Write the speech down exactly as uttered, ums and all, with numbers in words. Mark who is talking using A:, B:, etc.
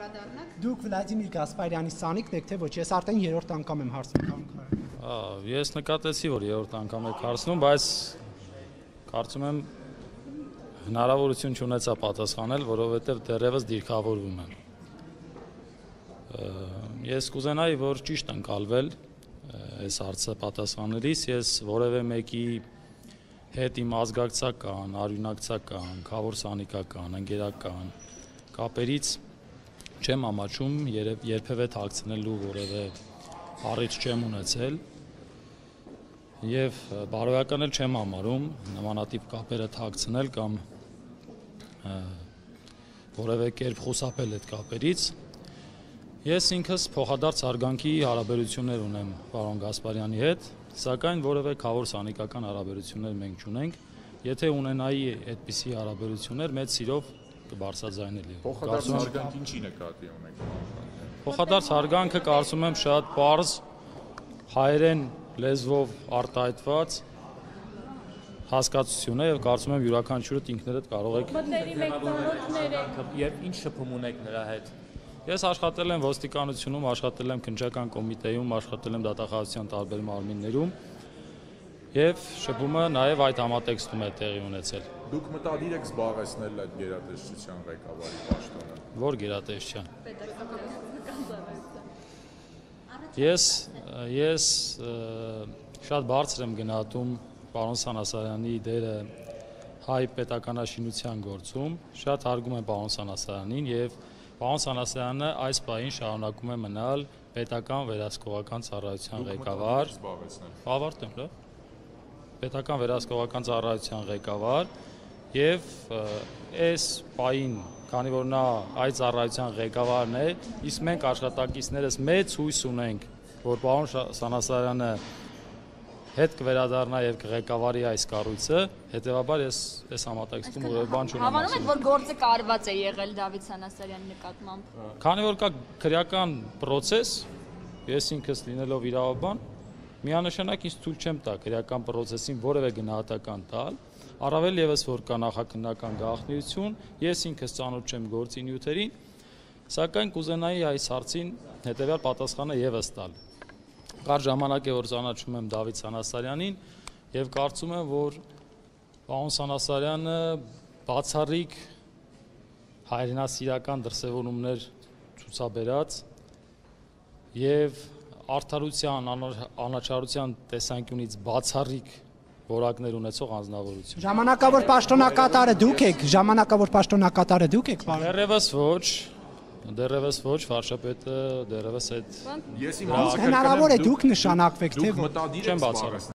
A: վերադառնաք։
B: Դուք Վլադիմիր Գասպարյանի սանիկն եք, թե ոչ, ես արդեն երրորդ անգամ եմ հարցնում։
C: Ես նկատեցի, որ երրորդ անգամ եք հարցնում, բայց կարծում եմ հնարավորություն չունեցա պատասխանել, որովհետև դեռևս դիրքավորվում են։ Ես կուզենայի, որ ճիշտ ընկալվել այս հարցը պատասխանելիս, ես որևէ մեկի հետ իմ ազգակցական, արյունակցական, քավոր-սանիկական, ընկերական կապերից չեմ ամաչում, երբևէ թաքցնելու որևէ առիթ չեմ ունեցել եւ բարոյական էլ չեմ համարում նմանատիպ կապերը թաքցնել կամ որևէ կերպ խուսափել այդ կապերից։ Ես ինքս փոխադարձ հարգանքի հարաբերություններ ունեմ պարոն Գասպարյանի հետ, սակայն որևէ քավոր-սանիկական հարաբերություններ մենք չունենք։ Եթե ունենայի այդպիսի հարաբերություններ, մեծ սիրով կբարձրաձայնել։
D: Փոխադարձ հարգանք ինչի նկատի ունեք։
C: Փոխադարձ հարգանքը կարծում եմ շատ պարզ հայերեն լեզվով արտահայտված հասկացություն է եւ կարծում եմ յուրաքանչյուրդ ինքներդ կարող եք
E: եւ ինչ շփում ունեք նրա հետ։
C: Ես աշխատել եմ ոստիկանությունում, աշխատել եմ քննչական կոմիտեում, աշխատել եմ դատախազության տարբեր մարմիններում եւ շփումը նաեւ այդ համատեքստում է տեղի ունեցել։
D: Դուք մտադիր եք զբաղեցնել այդ գերատեսչության ղեկավարի պաշտոնը։
C: Որ գերատեսչության։ Ես ես շատ բարձր եմ գնահատում պարոն Սանասարյանի դերը հայ պետականաշինության գործում, շատ հարգում եմ պարոն Սանասարյանին եւ պարոն Սանասարյանը այս պահին շարունակում է մնալ պետական վերահսկողական ծառայության ղեկավար։ Ավարտեմ, լավ։ Պետական վերահսկողական ծառայության ղեկավար եւ այս պահին, քանի որ նա այդ ծառայության ղեկավարն է, իսկ մենք աշխատակիցներս մեծ հույս ունենք, որ պարոն Սանասարյանը հետ կվերադառնա եւ կղեկավարի այս կառույցը, հետեւաբար ես այս համատեքստում որևէ բան չունեմ։
F: Հավանում եք, որ գործը կարված է եղել Դավիթ Սանասարյանի նկատմամբ։
C: Քանի որ կա քրեական process, ես ինքս լինելով իրավաբան, միանշանակ ինձ թույլ չեմ տա քրեական process-ին որևէ գնահատական տալ, առավել եւս որ կա նախաքննական գաղտնիություն, ես ինքս ծանոթ չեմ գործի նյութերին, սակայն կուզենայի այս հարցին հետեւյալ պատասխանը եւս տալ։ Կար ժամանակ է, որ ճանաչում եմ Դավիթ Սանասարյանին եւ կարծում եմ, որ պարոն Սանասարյանը բացառիկ հայրենասիրական դրսևորումներ ցուցաբերած եւ արդարության, անաչառության տեսանկյունից բացառիկ որակներ ունեցող անձնավորություն։
B: Ժամանակավոր պաշտոնակատարը դուք եք, ժամանակավոր պաշտոնակատարը դուք եք, պարոն։
C: Դեռևս ոչ, դեռևս ոչ, վարչապետը դեռևս այդ
B: հնարավոր է դուք նշանակվեք, թե
D: մտադիր եք զբաղեցնել